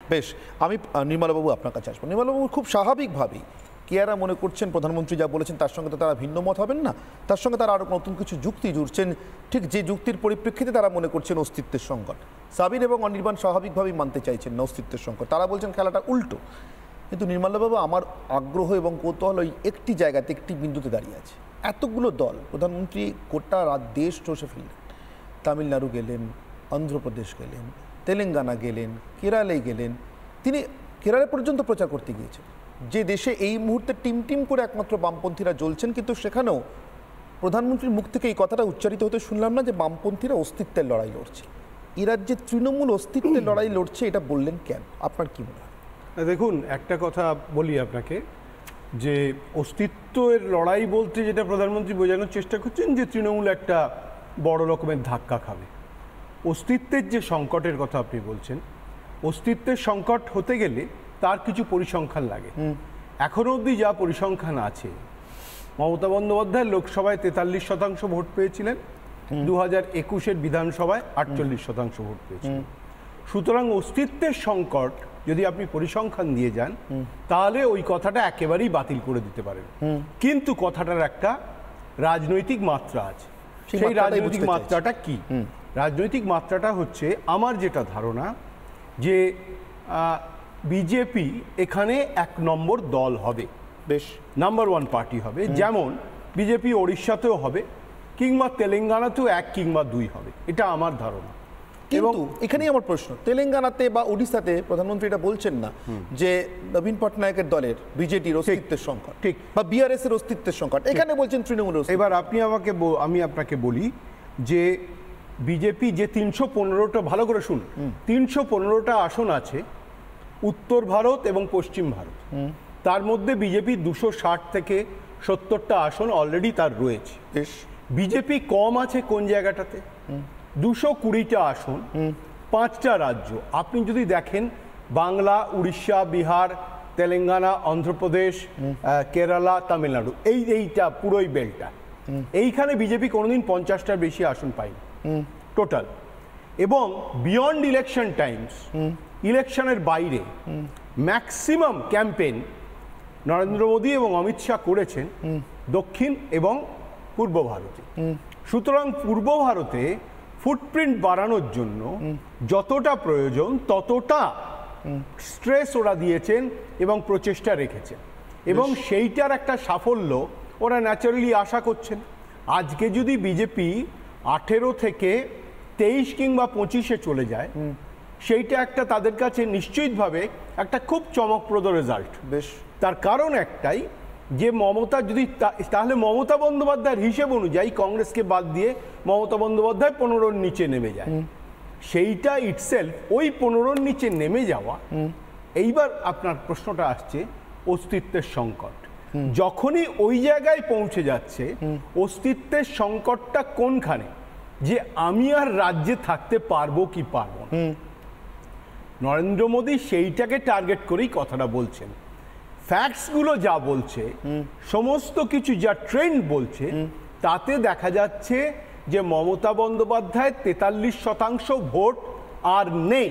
বেশ, আমি নির্মলাবাবু আপনার কাছে আসবো। নির্মলাবাবু খুব স্বাভাবিকভাবেই কেয়ারা মনে করছেন প্রধানমন্ত্রী যা বলেছেন তার সঙ্গে তো তারা ভিন্ন মত হবেন না, তার সঙ্গে তারা আরও নতুন কিছু যুক্তি জুড়ছেন, ঠিক যে যুক্তির পরিপ্রেক্ষিতে তারা মনে করছেন অস্তিত্বের সংকট। সাবির এবং অনির্বাণ স্বাভাবিকভাবেই মানতে চাইছেন না অস্তিত্বের সংকট, তারা বলছেন খেলাটা উল্টো। কিন্তু নির্মলাবাবু আমার আগ্রহ এবং কৌতূহল ওই একটি জায়গাতে, একটি বিন্দুতে দাঁড়িয়ে আছে। এতগুলো দল, প্রধানমন্ত্রী গোটা দেশ চষে ফেললেন, তামিলনাড়ু গেলেন, অন্ধ্রপ্রদেশ গেলেন, তেলেঙ্গানা গেলেন, কেরালে গেলেন, তিনি কেরালে পর্যন্ত প্রচার করতে গিয়েছেন, যে দেশে এই মুহূর্তে টিম টিম করে একমাত্র বামপন্থীরা জ্বলছেন। কিন্তু সেখানেও প্রধানমন্ত্রীর মুখ থেকে এই কথাটা উচ্চারিত হতে শুনলাম না যে বামপন্থীরা অস্তিত্বের লড়াই লড়ছে। এই রাজ্যে তৃণমূল অস্তিত্বের লড়াই লড়ছে, এটা বললেন কেন? আপনার কি মনে হয়? দেখুন, একটা কথা বলি আপনাকে, যে অস্তিত্বের লড়াই বলতে যেটা প্রধানমন্ত্রী বোঝানোর চেষ্টা করছেন যে তৃণমূল একটা বড় রকমের ধাক্কা খাবে। অস্তিত্বের যে সংকটের কথা আপনি বলছেন, অস্তিত্বের সংকট হতে গেলে তার কিছু পরিসংখ্যান লাগে। এখনো অবধি যা পরিসংখ্যান আছে, মমতা বন্দ্যোপাধ্যায় লোকসভায় 43% ভোট পেয়েছিলেন, 2021-এর বিধানসভায় 48% ভোট পেয়েছিলেন। সুতরাং অস্তিত্বের সংকট যদি আপনি পরিসংখ্যান দিয়ে যান তাহলে ওই কথাটা একেবারেই বাতিল করে দিতে পারেন। কিন্তু কথাটার একটা রাজনৈতিক মাত্রা আছে। সেই রাজনৈতিক মাত্রাটা কি? রাজনৈতিক মাত্রাটা হচ্ছে, আমার যেটা ধারণা, যে বিজেপি এখানে 1 নম্বর দল হবে, বেশ নাম্বার 1 পার্টি হবে। যেমন বিজেপি ওড়িশাতেও হবে, কিংবা তেলেঙ্গানাতেও 1 কিংবা 2 হবে, এটা আমার ধারণা। কিন্তু এখানেই আমার প্রশ্ন, তেলেঙ্গানাতে বা ওড়িশাতে প্রধানমন্ত্রী এটা বলছেন না যে নবীন পটনায়কের দলের বিজেপির অস্তিত্বের সংকট, ঠিক, বা বিআরএস এর অস্তিত্বের সংকট, এখানে বলছেন তৃণমূলের। এবার আমি আপনাকে বলি যে বিজেপি যে 315টা, ভালো করে শুনুন, 315টা আসন আছে উত্তর ভারত এবং পশ্চিম ভারত, তার মধ্যে বিজেপি 260 থেকে 70টা আসন অলরেডি তার রয়েছে। বিজেপি কম আছে কোন জায়গাটাতে? 220টা আসন, 5টা রাজ্য। আপনি যদি দেখেন, বাংলা, উড়িষ্যা, বিহার, তেলেঙ্গানা, অন্ধ্রপ্রদেশ, কেরালা, তামিলনাড়ু, এইটা পুরোই বেলটা, এইখানে বিজেপি কোনোদিন 50টার বেশি আসন পায়নি টোটাল। এবং বিয়ন্ড ইলেকশন টাইমস, ইলেকশনের বাইরে ম্যাক্সিমাম ক্যাম্পেইন নরেন্দ্র মোদী এবং অমিত শাহ করেছেন দক্ষিণ এবং পূর্ব ভারতে। সুতরাং পূর্ব ভারতে ফুটপ্রিন্ট বাড়ানোর জন্য যতটা প্রয়োজন ততটা স্ট্রেস ওরা দিয়েছেন এবং প্রচেষ্টা রেখেছেন, এবং সেইটার একটা সাফল্য ওরা ন্যাচারালি আশা করছেন। আজকে যদি বিজেপি 18 থেকে 23 কিংবা 25-এ চলে যায়, সেইটা একটা তাদের কাছে নিশ্চিতভাবে একটা খুব চমকপ্রদ রেজাল্ট। বেশ, তার কারণ একটাই, যে মমতা যদি, তাহলে মমতা বন্দ্যোপাধ্যায়ের হিসেব অনুযায়ী কংগ্রেসকে বাদ দিয়ে মমতা বন্দ্যোপাধ্যায় 15-র নিচে নেমে যায়। সেইটা ইটসেলফ, ওই 15-র নিচে নেমে যাওয়া। এইবার আপনার প্রশ্নটা আসছে অস্তিত্বের সংকট। যখনই ওই জায়গায় পৌঁছে যাচ্ছে, অস্তিত্বের সংকটটা কোনখানে? যে আমি আর রাজ্যে থাকতে পারবো কি পারবো না। নরেন্দ্র মোদী সেইটাকে টার্গেট করেই কথাটা বলছেন। ফ্যাক্টসগুলো যা বলছে, সমস্ত কিছু যা ট্রেন্ড বলছে, তাতে দেখা যাচ্ছে যে মমতা বন্দ্যোপাধ্যায় 43% ভোট আর নেই।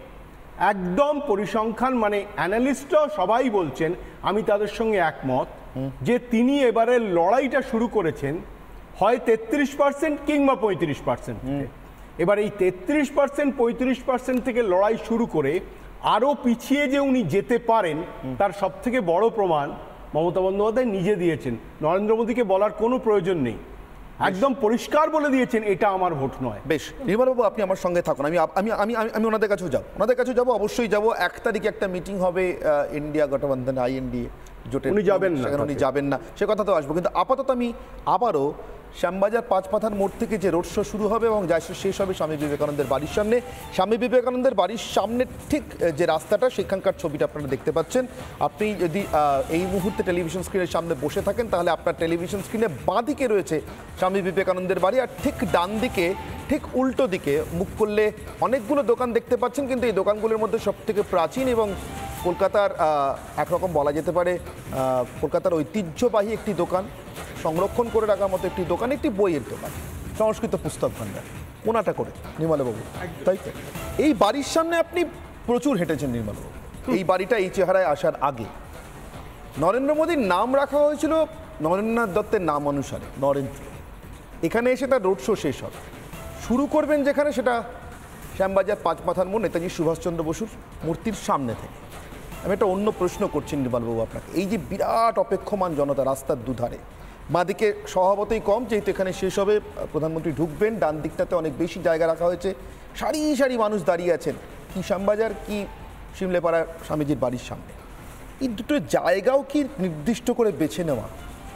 একদম পরিসংখ্যান, মানে অ্যানালিস্টরাও সবাই বলছেন, আমি তাদের সঙ্গে একমত, যে তিনি এবারে লড়াইটা শুরু করেছেন হয় 33% কিংবা 35%। এবার এই 33% 35% থেকে লড়াই শুরু করে আরও পিছিয়ে যে উনি যেতে পারেন, তার সব থেকে বড় প্রমাণ মমতা বন্দ্যোপাধ্যায় নিজে দিয়েছেন। নরেন্দ্র মোদীকে বলার কোনো প্রয়োজন নেই, একদম পরিষ্কার বলে দিয়েছেন এটা আমার ভোট নয়। বেশ, নির্মলবাবু আপনি আমার সঙ্গে থাকুন, আমি আমি আমি আমি ওনাদের কাছেও যাবো, অবশ্যই যাবো। 1 তারিখে একটা মিটিং হবে ইন্ডিয়া গঠবন্ধন, INDA জোটের, উনি যাবেন না, উনি যাবেন না, সে কথা তো আসবো। কিন্তু আপাতত আমি আবারও শ্যামবাজার 5 পাথার মোড় থেকে যে রোড শো শুরু হবে এবং যা শেষ হবে স্বামী বিবেকানন্দের বাড়ির সামনে, স্বামী বিবেকানন্দের বাড়ির সামনে ঠিক যে রাস্তাটা, সেখানকার ছবিটা আপনারা দেখতে পাচ্ছেন। আপনি যদি এই মুহূর্তে টেলিভিশন স্ক্রিনের সামনে বসে থাকেন, তাহলে আপনার টেলিভিশন স্ক্রিনে বাঁ দিকে রয়েছে স্বামী বিবেকানন্দের বাড়ি, আর ঠিক ডান দিকে, ঠিক উল্টো দিকে মুখ করলে অনেকগুলো দোকান দেখতে পাচ্ছেন। কিন্তু এই দোকানগুলোর মধ্যে সবথেকে প্রাচীন এবং কলকাতার একরকম বলা যেতে পারে কলকাতার ঐতিহ্যবাহী একটি দোকান, সংরক্ষণ করে রাখার মতো একটি দোকান, একটি বইয়ের দোকান, সংস্কৃত পুস্তক ভাণ্ডার, কোনাটা করে নির্মলবাবু, তাই তো? এই বাড়ির সামনে আপনি প্রচুর হেঁটেছেন নির্মলবাবু এই বাড়িটা এই চেহারায় আসার আগে। নরেন্দ্র মোদীর নাম রাখা হয়েছিল নরেন্দ্রনাথ দত্তের নাম অনুসারে, নরেন্দ্র। এখানে এসে তার রোড শো শেষ হবে, শুরু করবেন যেখানে, সেটা শ্যামবাজার ৫ মাথার মোড় নেতাজি সুভাষচন্দ্র বসুর মূর্তির সামনে থেকে। আমি একটা অন্য প্রশ্ন করছি নির্মলবাবু আপনাকে, এই যে বিরাট অপেক্ষমান জনতা রাস্তার দুধারে, বাঁদিকে স্বভাবতই কম যেহেতু এখানে শেষ হবে, প্রধানমন্ত্রী ঢুকবেন, ডান দিকটাতে অনেক বেশি জায়গা রাখা হয়েছে, সারি সারি মানুষ দাঁড়িয়ে আছেন, কি শ্যামবাজার কি শিমলেপাড়া স্বামীজির বাড়ির সামনে। এই দুটো জায়গাও কি নির্দিষ্ট করে বেছে নেওয়া,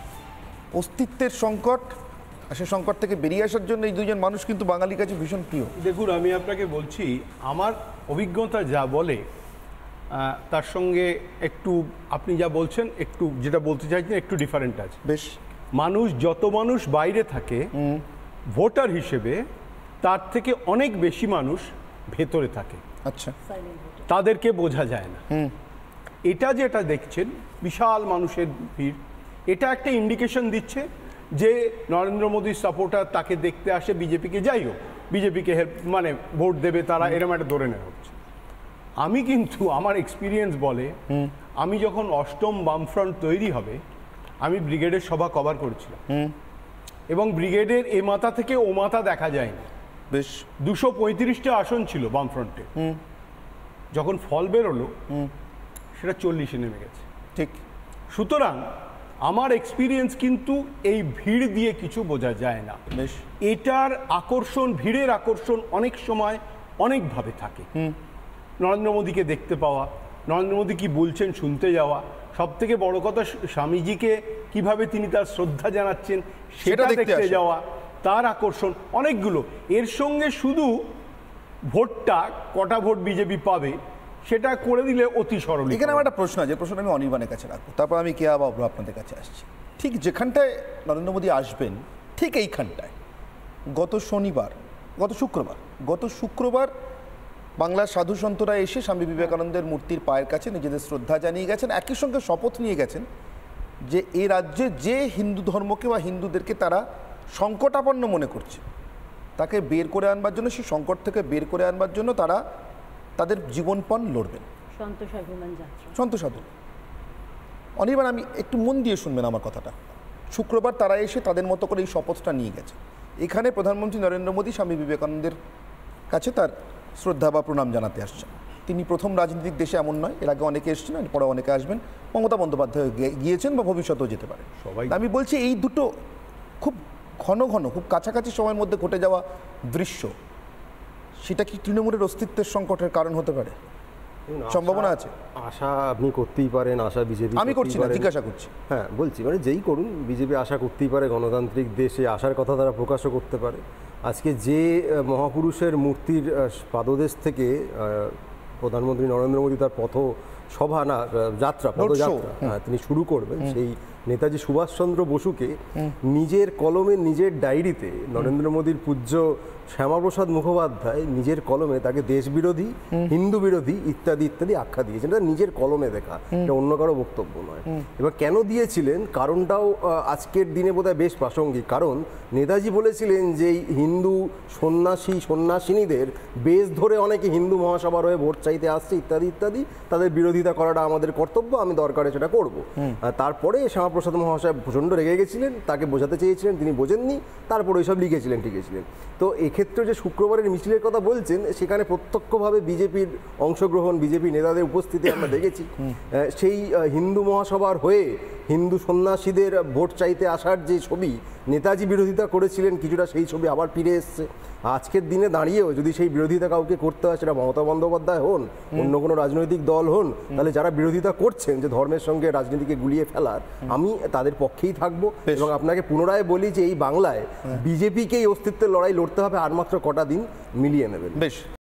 অস্তিত্বের সংকট, আর সে সংকট থেকে বেরিয়ে আসার জন্য এই দুজন মানুষ কিন্তু বাঙালির কাছে ভীষণ প্রিয়। দেখুন, আমি আপনাকে বলছি আমার অভিজ্ঞতা যা বলে তার সঙ্গে একটু আপনি যা বলছেন একটু যেটা বলতে চাইছেন একটু ডিফারেন্ট আছে। বেশ, যত মানুষ বাইরে থাকে ভোটার হিসেবে, তার থেকে অনেক বেশি মানুষ ভেতরে থাকে, আচ্ছা, তাদেরকে বোঝা যায় না। এটা যেটা দেখছেন বিশাল মানুষের ভিড়, এটা একটা ইন্ডিকেশন দিচ্ছে যে নরেন্দ্র মোদীর সাপোর্টার তাকে দেখতে আসে, বিজেপিকে যাই হোক বিজেপিকে মানে ভোট দেবে তারা, এরকম একটা ধরে নেওয়া হচ্ছে। আমি কিন্তু আমার এক্সপিরিয়েন্স বলে, আমি যখন অষ্টম বামফ্রন্ট তৈরি হবে আমি ব্রিগেডের সভা কভার করেছিলাম, এবং ব্রিগেডের এ মাথা থেকে ও মাথা দেখা যায়নি। বেশ, 235টা আসন ছিল বামফ্রন্টে, যখন ফল বেরোলো সেটা 40-এ নেমে গেছে। ঠিক, সুতরাং আমার এক্সপিরিয়েন্স কিন্তু এই ভিড় দিয়ে কিছু বোঝা যায় না। বেশ, এটার আকর্ষণ, ভিড়ের আকর্ষণ অনেক সময় অনেকভাবে থাকে। নরেন্দ্র মোদীকে দেখতে পাওয়া, নরেন্দ্র মোদী কি বলছেন শুনতে যাওয়া, সব থেকে বড় কথা স্বামীজিকে কিভাবে তিনি তার শ্রদ্ধা জানাচ্ছেন সেটা দেখতে যাওয়া, তার আকর্ষণ অনেকগুলো। এর সঙ্গে শুধু ভোটটা কটা ভোট বিজেপি পাবে সেটা করে দিলে অতি সরল। এখানে আমার একটা প্রশ্ন আছে, প্রশ্নটা আমি অনির্বাণের কাছে রাখবো, তারপর আমি কেয়া বাবু আপনাদের কাছে আসছি। ঠিক যেখানটায় নরেন্দ্র মোদী আসবেন ঠিক এইখানটায় গত শুক্রবার বাংলার সাধু সন্তরা এসে স্বামী বিবেকানন্দের মূর্তির পায়ের কাছে নিজেদের শ্রদ্ধা জানিয়ে গেছেন, একই সঙ্গে শপথ নিয়ে গেছেন যে এই রাজ্যে যে হিন্দু ধর্মকে বা হিন্দুদেরকে তারা সংকটাপন্ন মনে করছে তাকে বের করে আনবার জন্য, সেই সংকট থেকে বের করে আনবার জন্য তারা তাদের জীবনপণ লড়বেন। সন্ত সাধু অনির্বাণ, আমি একটু মন দিয়ে শুনবেন আমার কথাটা। শুক্রবার তারা এসে তাদের মতো করে এই শপথটা নিয়ে গেছে। এখানে প্রধানমন্ত্রী নরেন্দ্র মোদী স্বামী বিবেকানন্দের কাছে তার শ্রদ্ধা বা প্রণাম জানাতে আসছেন। তিনি প্রথম রাজনৈতিক দেশে এমন নয়, এর আগে অনেকে এসছেন, পরে অনেকে আসবেন, মমতা বন্দ্যোপাধ্যায় গিয়েছেন বা ভবিষ্যতেও যেতে পারে সবাই। আমি বলছি এই দুটো খুব ঘন খুব কাছাকাছি সময়ের মধ্যে ঘটে যাওয়া দৃশ্য, সেটা কি তৃণমূলের অস্তিত্বের সংকটের কারণ হতে পারে? সম্ভাবনা আছে? আশা আপনি করতেই পারেন, আশা বিজেপি, আমি করছি না, জিজ্ঞাসা করছি। হ্যাঁ বলছি, মানে যেই করুন বিজেপি আশা করতেই পারে, গণতান্ত্রিক দেশে আশার কথা তারা প্রকাশও করতে পারে। আজকে যে মহাপুরুষের মূর্তির পাদদেশ থেকে প্রধানমন্ত্রী নরেন্দ্র মোদী তার পদযাত্রা তিনি শুরু করবেন, সেই নেতাজি সুভাষচন্দ্র বসুকে নিজের কলমে, নিজের ডায়েরিতে নরেন্দ্র মোদীর পূজ্য শ্যামাপ্রসাদ মুখোপাধ্যায় নিজের কলমে তাকে দেশ বিরোধী, হিন্দু বিরোধী ইত্যাদি ইত্যাদি আখ্যা দিয়েছেন। এটা নিজের কলমে দেখা, এটা অন্য কারো বক্তব্য নয়। এবার কেন দিয়েছিলেন কারণটাও আজকের দিনে বোধহয় বেশ প্রাসঙ্গিক। কারণ নেতাজি বলেছিলেন যে হিন্দু সন্ন্যাসিনীদের বেশ ধরে অনেকে হিন্দু মহাসভার হয়ে ভোট চাইতে আসছে ইত্যাদি ইত্যাদি, তাদের বিরোধিতা করাটা আমাদের কর্তব্য, আমি দরকারে সেটা করব। তারপরে শ্যামাপ্রসাদ মহাশয় প্রচণ্ড রেগে গেছিলেন, তাকে বোঝাতে চেয়েছিলেন, তিনি বোঝেননি, তারপর ওইসব লিখেছিলেন, টিকেছিলেন। তো এক্ষেত্রে যে শুক্রবারের মিছিলের কথা বলছেন, সেখানে প্রত্যক্ষভাবে বিজেপির অংশগ্রহণ, বিজেপি নেতাদের উপস্থিতি আমরা দেখেছি। সেই হিন্দু মহাসভার হয়ে হিন্দু সন্ন্যাসীদের ভোট চাইতে আসার যে ছবি নেতাজি বিরোধিতা করেছিলেন, কিছুটা সেই ছবি আবার ফিরে এসছে। আজকের দিনে দাঁড়িয়েও যদি সেই বিরোধিতা কাউকে করতে হয়, সেটা মমতা বন্দ্যোপাধ্যায় হন, অন্য কোনো রাজনৈতিক দল হন, তাহলে যারা বিরোধিতা করছেন যে ধর্মের সঙ্গে রাজনীতিকে গুলিয়ে ফেলার, আমি তাদের পক্ষেই থাকবো। এবং আপনাকে পুনরায় বলি যে এই বাংলায় বিজেপিকে এই অস্তিত্বের লড়াই লড়তে হবে, আর মাত্র কটা দিন মিলিয়ে নেবেন। বেশ।